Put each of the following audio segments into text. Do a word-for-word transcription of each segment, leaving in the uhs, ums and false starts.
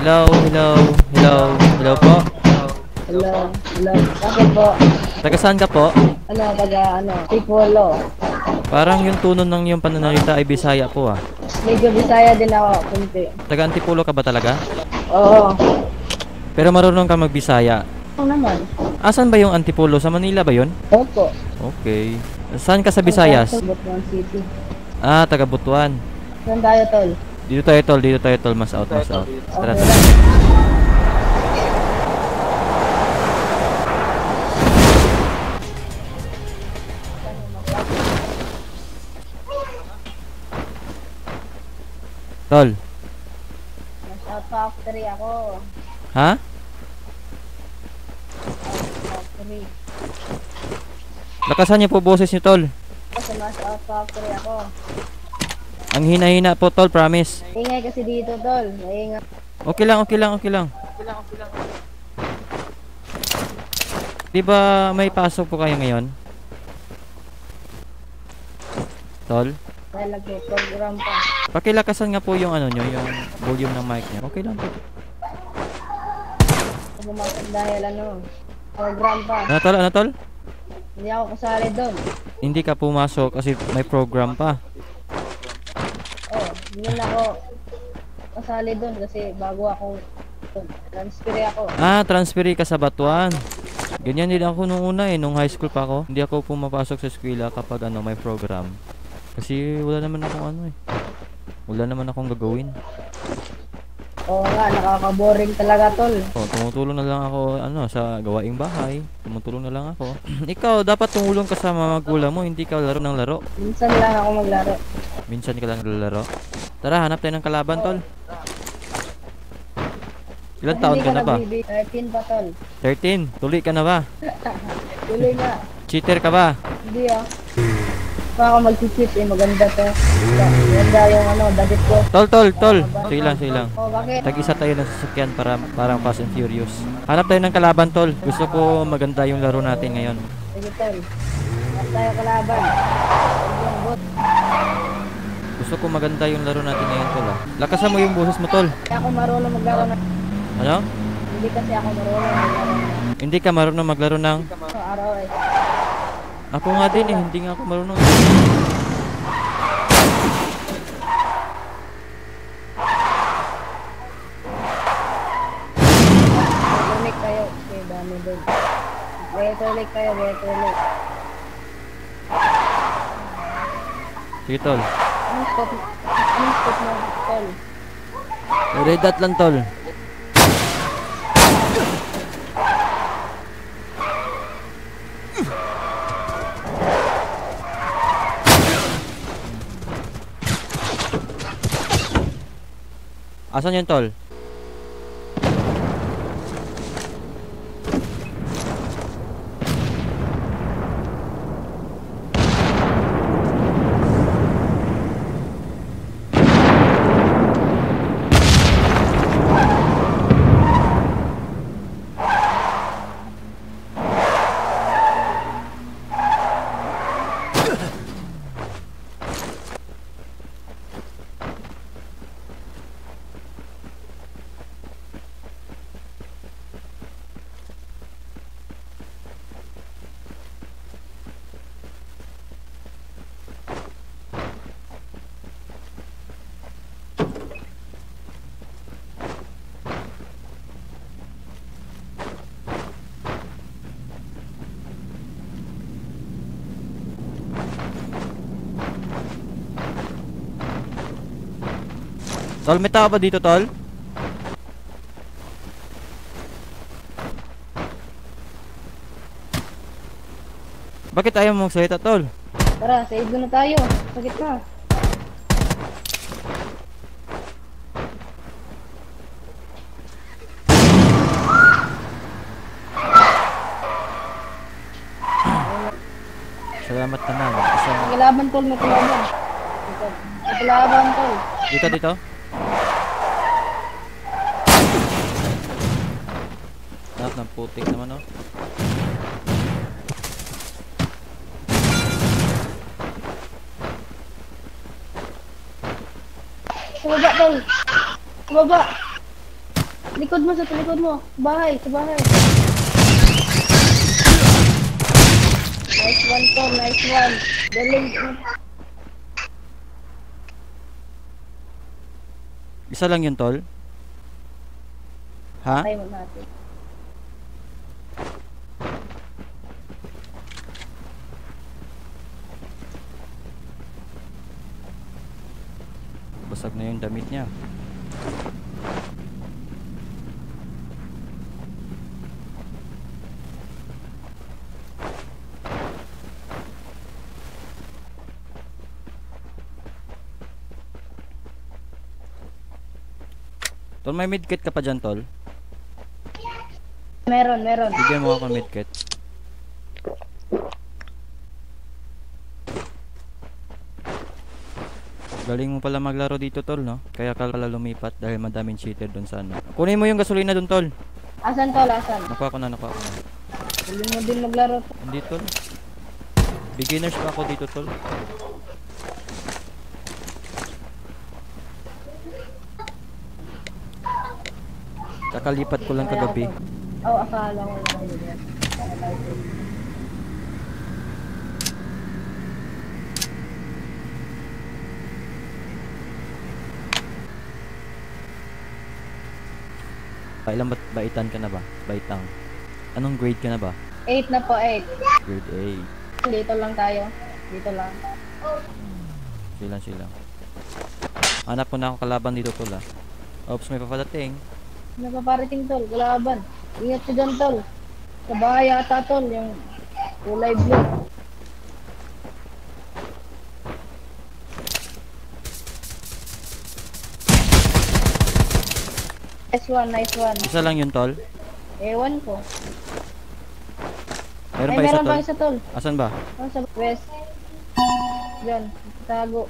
Hello, hello, hello, hello po. Hello, hello. Bakit po? Taga saan ka po? Ano, taga ano, Tipolo. Parang yung tono ng yung pananalita ay Bisaya po ah. Medyo Bisaya din ako, kunti. Taga Antipolo ka ba talaga? Oo. Pero marunong ka mag-Bisaya. Ano naman? Asan ba yung Antipolo? Sa Manila ba yun? Opo. Okay. Saan ka sa Visayas? Sa Butuan City. Ah, taga Butuan. Saan tayo, tol? Dito tayo tol, dito tayo tol. Mas out, mas out. Tara, Okay tara. lang. Tol. Mas out factory ako. Ha? Factory. Lakasan niyo po boses niyo tol. Kasi mas out factory ako. Ang hina-hina po tol, promise. Ingay kasi dito, tol. Maingay. Okay lang, okay lang, okay lang. Di ba may pasok po kayo ngayon? Tol? Dahil nagpo-program pa. Pakilakasan nga po yung ano nyo, yung volume ng mic niya. Okay lang po. Pumasok dahil ano, program pa. Ano tol, ano tol? Hindi ako kasali doon. Hindi ka pumasok kasi may program pa. Oh, hindi na ako kasali doon kasi bago ako transfer ako. Ah, transferi ka sa Batuan. Ganyan din ako nung una eh, nung high school pa ako. Hindi ako pumapasok sa eskwela kapag ano, may program. Kasi wala naman akong ano eh. Wala naman akong gagawin. Oo nga, nakaka-boring talaga, tol. Oh, tumutulong na lang ako ano sa gawaing bahay. Tumutulong na lang ako. Ikaw dapat tumulong ka sa mga magulang mo, hindi ka laro ng laro. Minsan lang ako maglaro. Minsan ka lang naglalaro. Tara, hanap tayo ng kalaban, tol. Ilang taon ka na ba? Hindi ka thirteen pa, tol. thirteen. Tuli ka na ba? Tuloy nga. Cheater ka ba? Hindi ah. Pa ako mag-cheat eh, maganda to. Maganda yung ano, dadit ko. Tol, tol, tol. Sige lang, sige lang. Oh, bakit? Tag-isa tayo ng sasakyan para parang Fast and Furious. Hanap tayo ng kalaban, tol. Gusto ko maganda yung laro natin ngayon. Sige, tol. At tayo kalaban. Yung bot. Gusto ko maganda yung laro natin ngayon, tol. Ah. Lakasan mo yung boses mo, tol. Hindi ako marunong maglaro na. Ano? Hindi kasi ako marunong maglaro na. Hindi ka marunong maglaro ng... So, araw eh. Ako nga din eh, hindi nga ako marunong. Electronic kayo. Okay, dami doon. Electronic kayo, electronic. Sige, tol. Anong spot? Anong spot mo, tol? Red dot lang, tol. Asan yun, tol? Tol, may tao ba dito, tol? Bakit ayaw mong magsalita, tol? Tara, save na tayo. Sakit na. Salamat naman. Isang... May kalaban, tol. May kalaban. May kalaban, tol. Dito, dito. Lahat ng putik naman, oh. Sa baba, tol. Sa baba. Likod mo, sa likod mo. Bahay, sa bahay. Nice one, Tol. Nice one. Galing. Isa lang yun, tol. Ha? Tayo mo natin. Basag na yung damit niya. Tol, may medkit ka pa dyan, tol? Meron, meron. Bigyan mo ako ng medkit. Galing mo pala maglaro dito, tol, no? Kaya ka pala lumipat dahil madaming cheater dun sa ano. Kunin mo yung gasolina dun, tol. Asan, Tol? Asan? Nakuha ko na, nakuha ko na. Hindi mo din maglaro. Hindi, tol. Beginners pa ako dito, tol. Kakalipat ko lang kagabi. Oo, oh, akala ko lang yun. Ilang ba baitan ka na ba? Baitang. Anong grade ka na ba? eight na po, eight. Grade eight. Dito lang tayo. Dito lang. Silang silang. Hanap ko na ako kalaban dito, tol, ah. Oops, may papadating. Napaparating, Tol. Kalaban. Ingat ka dyan, Tol. Sa bahay yata, Tol. Yung kulay blue. Nice one, nice one. Isa lang yun, tol. Ewan ko. Meron Ay, pa isa, meron tol. pa isa, Tol. Asan ba? Oh, sa west. Diyan. Tago.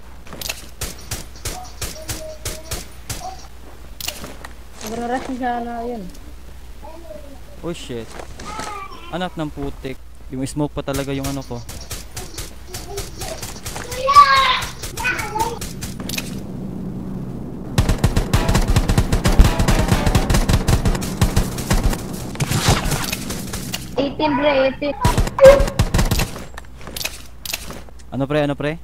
Nagre-rush na siya na yun. Oh shit. Anak ng putik. Yung smoke pa talaga yung ano ko. eighteen, pre, eighteen. Ano pre, ano pre?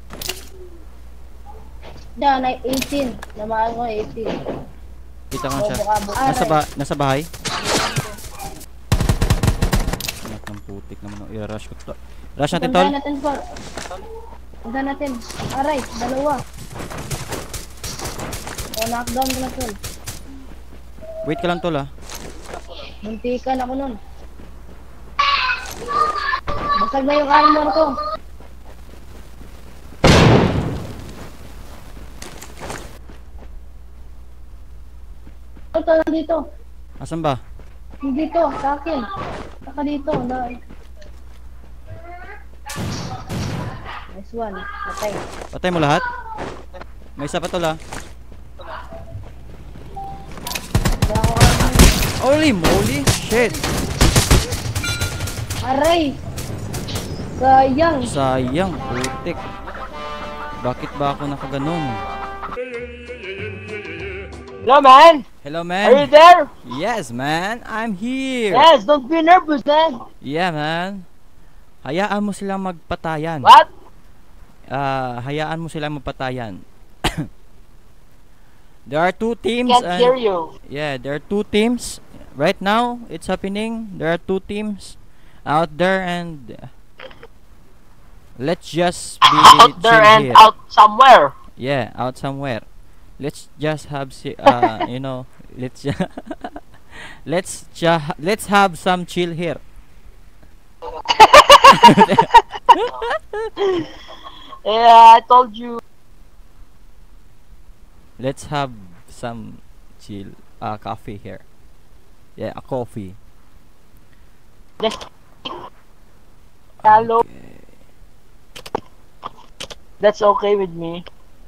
Diyan, ay eighteen. Namaan ko eighteen. Kita nga siya. Bukabo. Nasa, ba nasa bahay? Anak ng putik naman. I-rush ko to. Rush natin, tol. Puntahan natin, Tol. Puntahan natin. Aray, dalawa. O, knockdown ko na, Tol. Wait ka lang, tol, ah. Muntikan ako nun. Basag na yung armor ko. Ito, dito. Asan ba? Dito, sa akin. Saka dito. Na... Nice one. Patay. Patay mo lahat? May isa pa, tol, ah. Wala ako armor. Holy moly! Shit! Aray! Sayang. Sayang, putik. Bakit ba ako nakaganon? Hello, man. Hello, Are you man. there? Yes, man. I'm here. Yes, don't be nervous, man. Yeah, man. Hayaan mo silang magpatayan. What? Ah, hayaan mo silang magpatayan. There are two teams. Can't and- hear you. Yeah, there are two teams. Right now, it's happening. There are two teams out there, and let's just be Out there chill and here. out somewhere. Yeah, out somewhere. Let's just have si- uh, you know, let's ju- let's ju- let's have some chill here. Yeah, I told you. Let's have some chill uh, coffee here. Yeah, a coffee. Just hello. That's okay with me.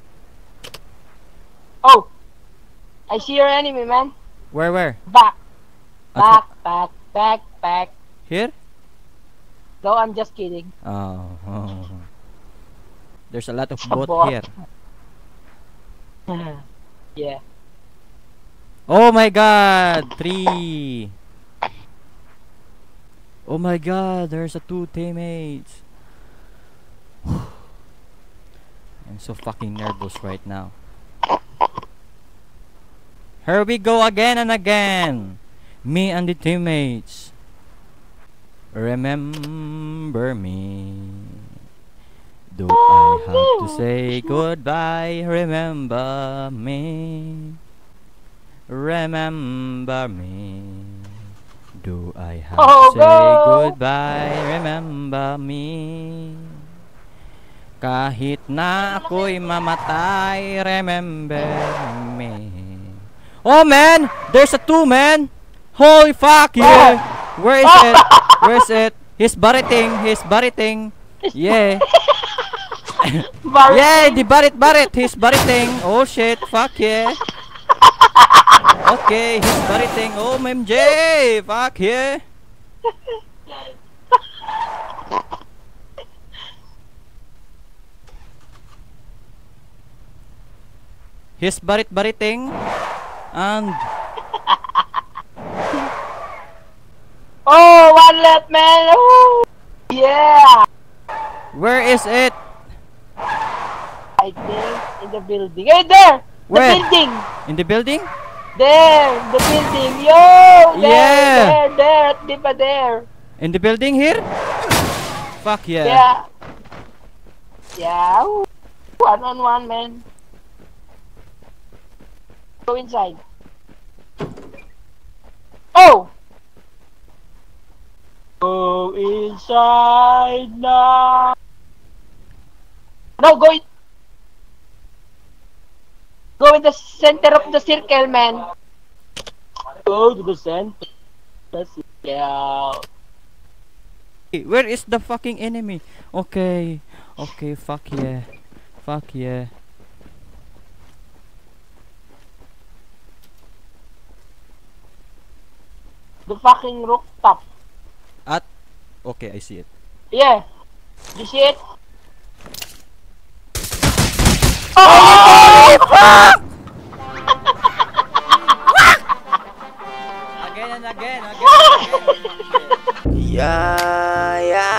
Oh, I see your enemy, man. Where, where? Back, At- back, back, back, back. Here? No, I'm just kidding. Oh, oh. There's a lot of Sa boat bot. here. Yeah. Oh my god! Three! Oh my god, there's a two teammates. I'm so fucking nervous right now. Here we go again and again. Me and the teammates. Remember me. Do I have to say goodbye? Remember me. Remember me. Do I have Oh, to say go! goodbye? Remember me. Kahit na ako'y mamatay, remember me. Oh man! There's a two man! Holy fuck yeah! Where is it? Where is it? He's bariting, he's bariting. Yeah. Barry. Yeah, the barit barit, he's bariting. Oh shit, fuck yeah. Okay, he's bariting. Oh M J, fuck yeah. He's barit bariting. And Oh, one left, man. Woo! Yeah. where is it? I think in the building. Hey, there. Where? The building. In the building? There. The building. Yo. There. Yeah. There. There. At di pa there. In the building here? Fuck yeah. Yeah. Yeah. Woo. One on one, man. Go inside. Oh. Go inside now. No, go in. Go in the center of the circle, man. Go to the center. That's it. Yeah. Where is the fucking enemy? Okay. Okay, fuck yeah. Fuck yeah. The fucking rooftop. At okay, I see it. Yeah. You see it? Oh! Again and again, again and again. Yeah, yeah.